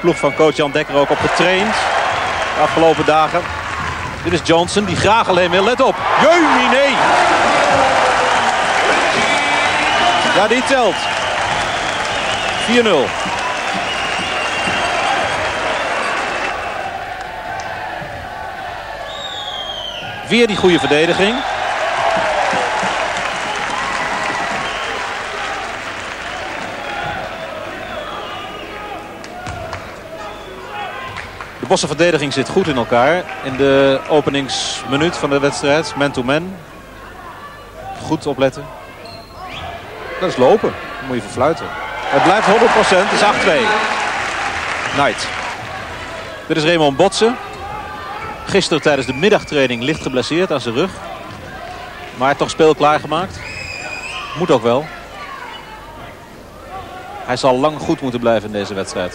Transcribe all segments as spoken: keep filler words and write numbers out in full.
ploeg van coach Jan Dekker ook op getraind de afgelopen dagen. Dit is Johnson die graag alleen wil. Let op. Jeumine. Ja, die telt. vier nul. Weer die goede verdediging. De Bosse verdediging zit goed in elkaar. In de openingsminuut van de wedstrijd. Man-to-man. Goed opletten. Dat is lopen. Dan moet je verfluiten. Het blijft honderd procent. Het is acht twee. Knight. Dit is Raymond Botsen. Gisteren tijdens de middagtraining licht geblesseerd aan zijn rug. Maar toch speelklaar gemaakt. Moet ook wel. Hij zal lang goed moeten blijven in deze wedstrijd.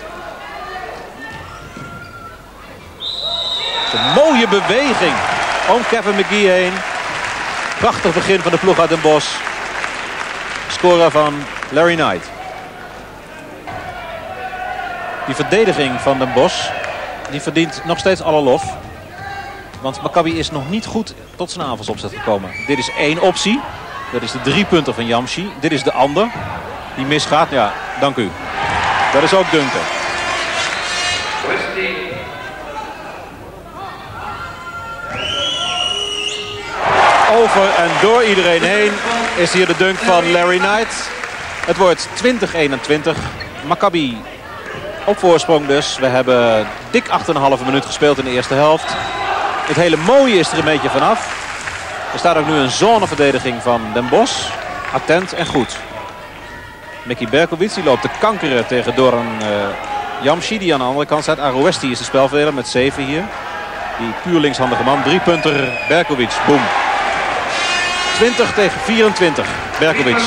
Een mooie beweging om Kevin McGee heen. Prachtig begin van de ploeg uit Den Bosch. Scorer van Larry Knight. Die verdediging van Den Bosch die verdient nog steeds alle lof. Want Maccabi is nog niet goed tot zijn aanvalsopzet gekomen. Dit is één optie. Dat is de drie punten van Yamshi. Dit is de ander. Die misgaat. Ja, dank u. Dat is ook Duncan. Over en door iedereen heen is hier de dunk van Larry Knight. Het wordt twintig eenentwintig. Maccabi op voorsprong dus. We hebben dik acht komma vijf minuut gespeeld in de eerste helft. Het hele mooie is er een beetje vanaf. Er staat ook nu een zoneverdediging van Den Bosch. Attent en goed. Mickey Berkowitz die loopt te kankeren tegen Doran uh, Yamshi. Die aan de andere kant staat. Arouesti is de spelverdeler met zeven hier. Die puur linkshandige man. Drie punter Berkowitz. Boom. twintig tegen vierentwintig. Berkowitz.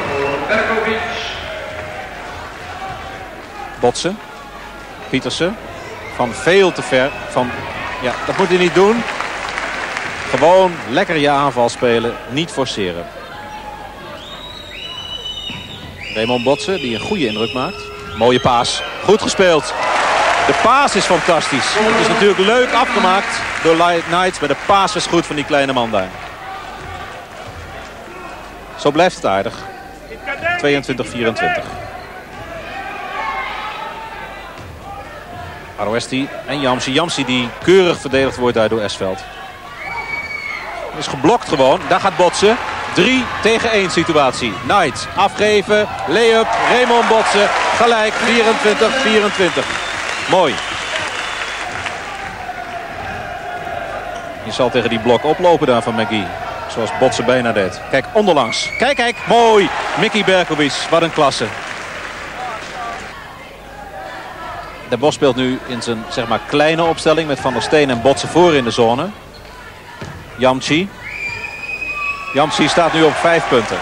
Botsen. Pietersen. Van veel te ver. Van, ja, dat moet hij niet doen. Gewoon lekker je aanval spelen. Niet forceren. Raymond Botsen die een goede indruk maakt. Mooie paas. Goed gespeeld. De paas is fantastisch. Het is natuurlijk leuk afgemaakt door Knight. Maar de paas is goed van die kleine man daar. Zo blijft het aardig. tweeëntwintig vierentwintig. Arouesti en Yamshi. Yamshi die keurig verdedigd wordt daar door Esveld. Is geblokt gewoon. Daar gaat Botsen. drie tegen één situatie. Knight afgeven. Lay-up. Raymond Botsen. Gelijk. vierentwintig vierentwintig. Mooi. Je zal tegen die blok oplopen daar van McGee. Zoals Botsen bijna deed. Kijk, onderlangs. Kijk, kijk. Mooi. Mickey Berkowitz. Wat een klasse. Den Bosch speelt nu in zijn zeg maar kleine opstelling met Van der Steen en Botsen voor in de zone. Yamshi. Yamshi staat nu op vijf punten.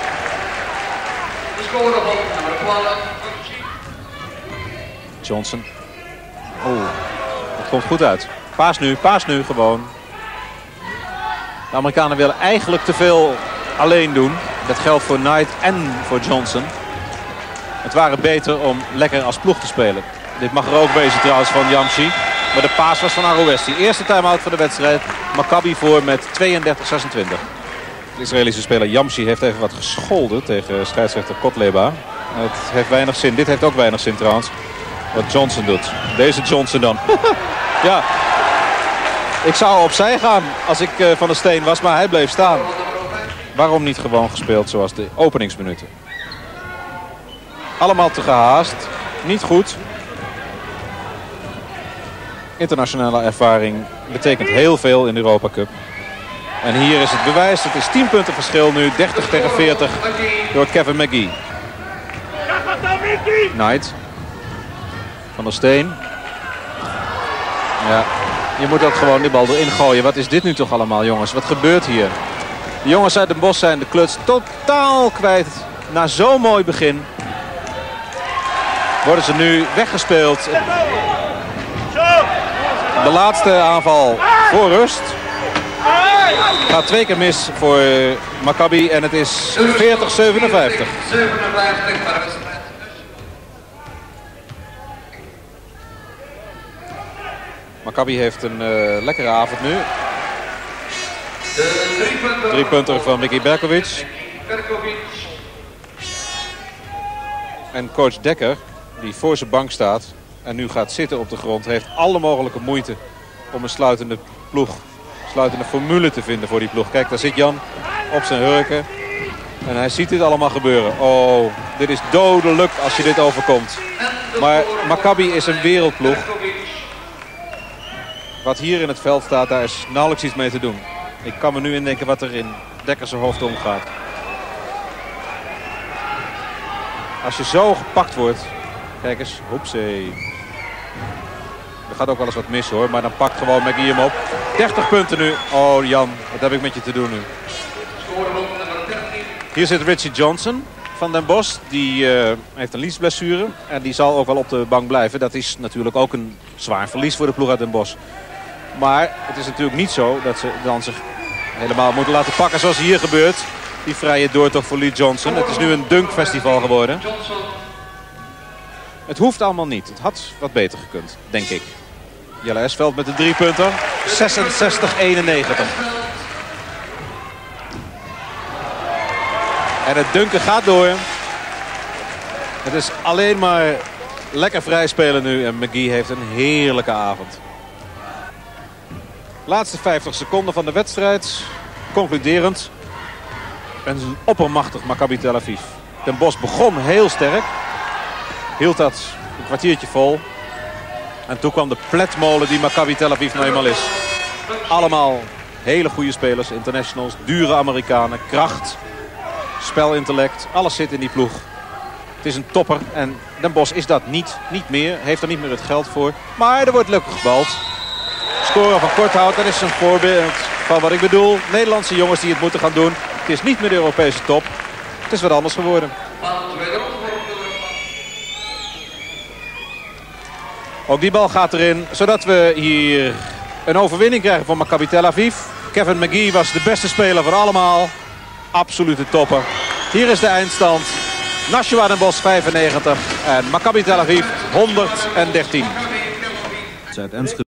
Johnson. Oeh, het komt goed uit. Paas nu, paas nu gewoon. De Amerikanen willen eigenlijk te veel alleen doen. Dat geldt voor Knight en voor Johnson. Het waren beter om lekker als ploeg te spelen. Dit mag er ook wezen trouwens van Yamshi. Maar de paas was van Arouesti. Eerste time-out van de wedstrijd. Maccabi voor met tweeëndertig zesentwintig. De Israëlische speler Yamshi heeft even wat gescholden tegen scheidsrechter Kotleba. Het heeft weinig zin. Dit heeft ook weinig zin trouwens. Wat Johnson doet. Deze Johnson dan. Ja. Ik zou opzij gaan als ik uh, Van der Steen was, maar hij bleef staan. Waarom niet gewoon gespeeld zoals de openingsminuten? Allemaal te gehaast. Niet goed. Internationale ervaring betekent heel veel in de Europa Cup. En hier is het bewijs. Het is tien punten verschil nu. dertig tegen veertig door Kevin McGee. Knight. Van der Steen. Ja, je moet ook gewoon die bal erin gooien. Wat is dit nu toch allemaal, jongens? Wat gebeurt hier? De jongens uit Den Bosch zijn de kluts totaal kwijt. Na zo'n mooi begin worden ze nu weggespeeld. De laatste aanval voor rust. Gaat twee keer mis voor Maccabi en het is veertig zevenenvijftig. Maccabi heeft een uh, lekkere avond nu. Drie punten van Mickey Berkovic. En coach Dekker, die voor zijn bank staat en nu gaat zitten op de grond, heeft alle mogelijke moeite om een sluitende ploeg, sluitende formule te vinden voor die ploeg. Kijk, daar zit Jan op zijn hurken. En hij ziet dit allemaal gebeuren. Oh, dit is dodelijk als je dit overkomt. Maar Maccabi is een wereldploeg. Wat hier in het veld staat, daar is nauwelijks iets mee te doen. Ik kan me nu indenken wat er in Dekkers hoofd omgaat. Als je zo gepakt wordt. Kijk eens, hoepzee. Er gaat ook wel eens wat mis hoor. Maar dan pakt gewoon McGee hem op. dertig punten nu. Oh Jan, wat heb ik met je te doen nu? Hier zit Richie Johnson van Den Bosch. Die uh, heeft een liesblessure. En die zal ook wel op de bank blijven. Dat is natuurlijk ook een zwaar verlies voor de ploeg uit Den Bosch. Maar het is natuurlijk niet zo dat ze dan zich helemaal moeten laten pakken zoals hier gebeurt. Die vrije doortocht voor Lee Johnson. Het is nu een dunkfestival geworden. Het hoeft allemaal niet. Het had wat beter gekund, denk ik. Jelle Esveld met de drie punten. zesenzestig eenennegentig. En het dunken gaat door. Het is alleen maar lekker vrij spelen nu. En McGee heeft een heerlijke avond. Laatste vijftig seconden van de wedstrijd. Concluderend. Een oppermachtig Maccabi Tel Aviv. Den Bosch begon heel sterk. Hield dat een kwartiertje vol. En toen kwam de pletmolen die Maccabi Tel Aviv nou eenmaal is. Allemaal hele goede spelers. Internationals, dure Amerikanen, kracht, spelintellect. Alles zit in die ploeg. Het is een topper. En Den Bosch is dat niet. Niet meer. Heeft er niet meer het geld voor. Maar er wordt lekker gebald. Scoren van Korthout, dat is een voorbeeld van wat ik bedoel. Nederlandse jongens die het moeten gaan doen. Het is niet meer de Europese top. Het is wat anders geworden. Ook die bal gaat erin. Zodat we hier een overwinning krijgen van Maccabi Tel Aviv. Kevin McGee was de beste speler van allemaal. Absolute topper. Hier is de eindstand. Nashua Den Bosch vijfennegentig en Maccabi Tel Aviv honderddertien.